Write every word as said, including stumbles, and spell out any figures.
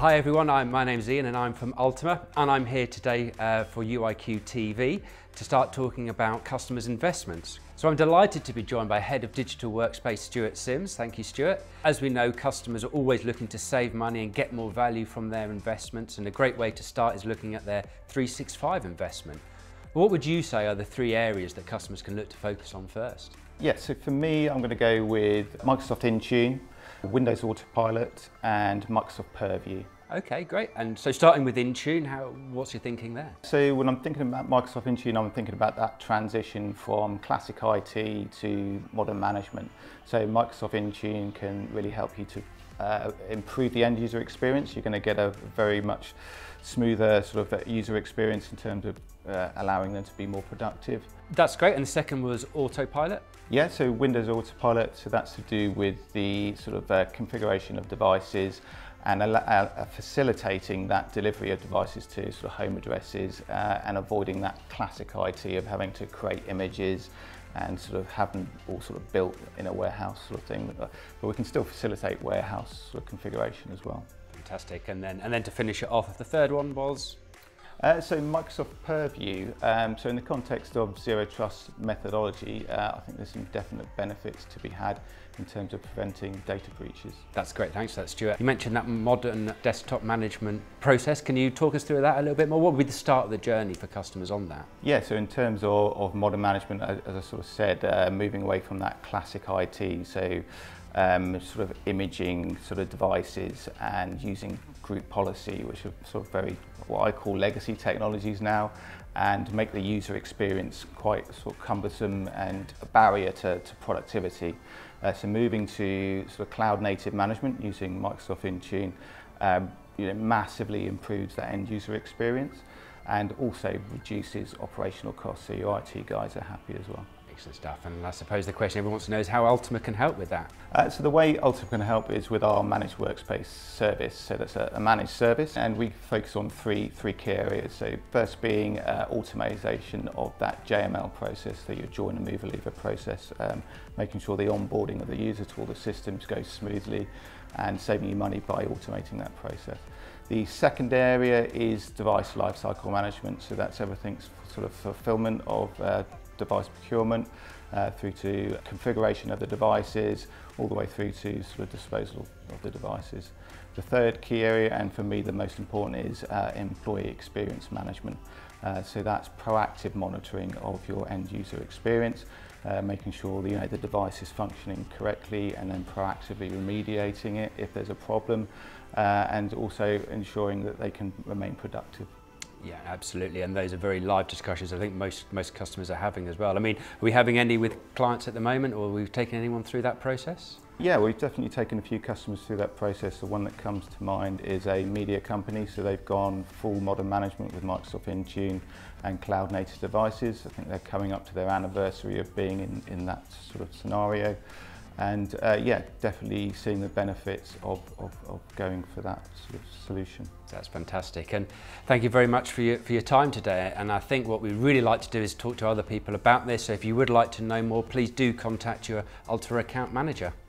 Hi everyone, I'm, my name's Ian and I'm from Ultima, and I'm here today uh, for U I Q T V to start talking about customers' investments. So I'm delighted to be joined by Head of Digital Workspace, Stuart Sims. Thank you, Stuart. As we know, customers are always looking to save money and get more value from their investments, and a great way to start is looking at their three sixty-five investment. What would you say are the three areas that customers can look to focus on first? Yeah, so for me, I'm going to go with Microsoft Intune, Windows AUTOPILOT and Microsoft Purview. Okay, great. And so starting with Intune, how, what's your thinking there? So when I'm thinking about Microsoft Intune, I'm thinking about that transition from classic I T to modern management. So Microsoft Intune can really help you to uh, improve the end user experience. You're going to get a very much smoother sort of user experience in terms of uh, allowing them to be more productive. That's great. And the second was AUTOPILOT? Yeah, so Windows AUTOPILOT, so that's to do with the sort of uh, configuration of devices and uh, uh, facilitating that delivery of devices to sort of home addresses uh, and avoiding that classic I T of having to create images and sort of have them all sort of built in a warehouse sort of thing. But we can still facilitate warehouse sort of configuration as well. Fantastic. And then, and then to finish it off, the third one was? Uh, so Microsoft Purview, um, so in the context of zero trust methodology, uh, I think there's some definite benefits to be had in terms of preventing data breaches. That's great, thanks for that, Stuart. You mentioned that modern desktop management process. Can you talk us through that a little bit more? What would be the start of the journey for customers on that? Yeah, so in terms of, of modern management, as, as I sort of said, uh, moving away from that classic I T, so um, sort of imaging sort of devices and using group policy, which are sort of very, what I call legacy technologies now, and make the user experience quite sort of cumbersome and a barrier to, to productivity. Uh, so moving to sort of cloud native management using Microsoft Intune um, you know, massively improves that end user experience and also reduces operational costs, so your I T guys are happy as well. Excellent stuff, and I suppose the question everyone wants to know is how Ultima can help with that. Uh, so the way Ultima can help is with our managed workspace service. So that's a, a managed service, and we focus on three three key areas. So first being uh, automation of that J M L process, so your join and move a lever process, um, making sure the onboarding of the user to all the systems goes smoothly, and saving you money by automating that process. The second area is device lifecycle management. So that's everything sort of fulfillment of uh, device procurement uh, through to configuration of the devices, all the way through to sort of disposal of the devices. The third key area, and for me the most important, is uh, employee experience management. Uh, so that's proactive monitoring of your end user experience, uh, making sure the, you know, the device is functioning correctly and then proactively remediating it if there's a problem, uh, and also ensuring that they can remain productive. Yeah, absolutely, and those are very live discussions I think most most customers are having as well. I mean, are we having any with clients at the moment, or we've taken anyone through that process? Yeah, we've definitely taken a few customers through that process. The one that comes to mind is a media company, so they've gone full modern management with Microsoft Intune and cloud native devices. I think they're coming up to their anniversary of being in, in that sort of scenario. And uh, yeah, definitely seeing the benefits of, of, of going for that sort of solution. That's fantastic, and thank you very much for your, for your time today. And I think what we really like to do is talk to other people about this. So if you would like to know more, please do contact your Ultima account manager.